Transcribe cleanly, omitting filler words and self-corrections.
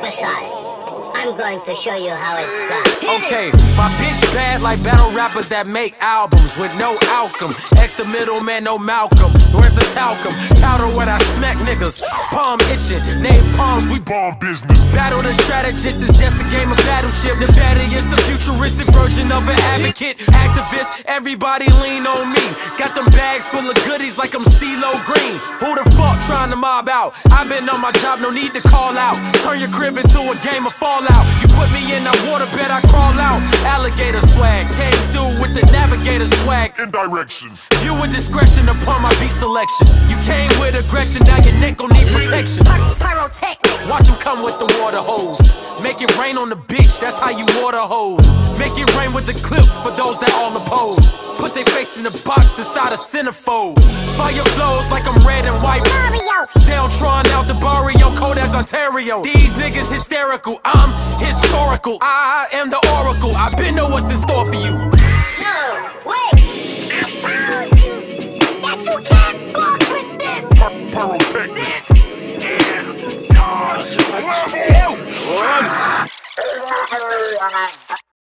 Besides, I'm going to show you how it's done. Okay, my bitch bad like battle rappers that make albums with no outcome. Extra middleman, no Malcolm. Where's the talcum? Powder when I smack niggas. Palm itching, name palms, we bomb business. Battle the strategist is just a game of battleship. Nevada is the futuristic version of an advocate. Activist, everybody lean on me. Got them bags full of goodies like I'm CeeLo Green. Who the fuck trying to mob out? I've been on my job, no need to call out. Turn your crib into a game of Fallout. You put me in that water bed, I crawl out. Alligator swag, came through with the navigator swag. In direction. View with discretion upon my beat selection. You came with aggression, now your neck gon' need protection. Pyrotechnics. Watch him come with the water hose. Make it rain on the bitch, that's how you water hose. Make it rain with the clip for those that all oppose. Put their face in the box inside a centerfold. Fire flows like I'm red and white. Mario. Zeltron out the barrio, cold as Ontario. These niggas hysterical, I'm historical. I am the oracle, I been know what's in store for you. No, wait. I found you. Guess who can't fuck with this? Pyrotechnics. Yes,